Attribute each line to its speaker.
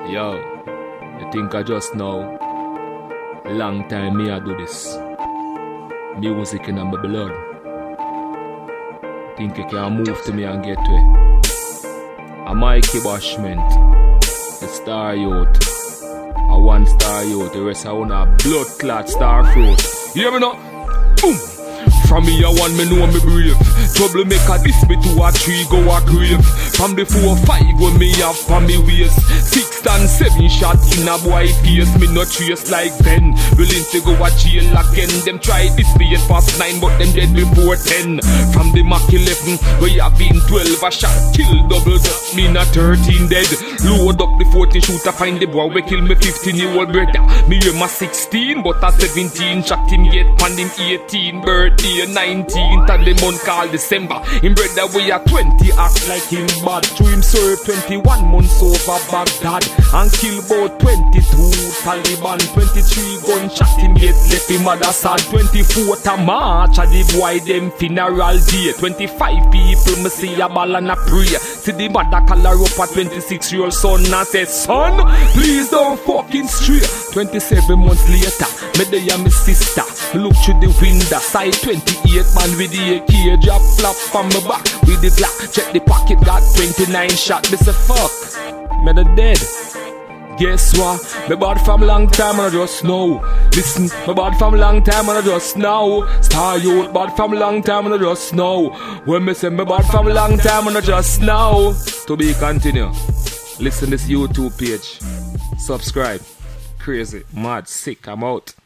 Speaker 1: Yo, you think I just know? Long time me I do this. Music in my blood. Think you can move to me and get to it. A Mikey Bashment, the Star Youth. A one Star Youth, the rest I want a blood clot star fruit. You hear me now? Boom! From me a one, me know me brave. Trouble make a this me to a tree go a grave. From the 4-5 when me have for me waist. 6 and 7 shots in a boy face. Me no trace like Ben. Willing to go a jail again. Them try this me at past 9 but them dead before 10. From the Mach 11 we have been 12 a shot kill double dust. Me not 13 dead. Load up the 14 shooter find the boy we kill me 15-year-old brother. Me hear my 16 but a 17 shot him get pan him 18 birthday. 19th of the month called December. Him brother we are 20 act like him bad. To him serve 21 months over Baghdad and kill about 22 Taliban. 23 gunshot him get left him mother sad. 24th of March a the boy them funeral day. 25 people me see a ball and a pray. See the mother call her up a 26-year-old son and say, son, please don't fucking stray. 27 months later, me there and my sister look through the window, side 28 man with the AK drop flop on my back with the Glock. Check the pocket, got 29 shot. Me say fuck, me the dead. Guess what? Me bad from long time and I just know. Listen, me bad from long time and I just know. Star Youth bad from long time and I just know. When me say me bad from long time and I just know. To be continue. Listen this YouTube page. Subscribe. Crazy, mad, sick, I'm out.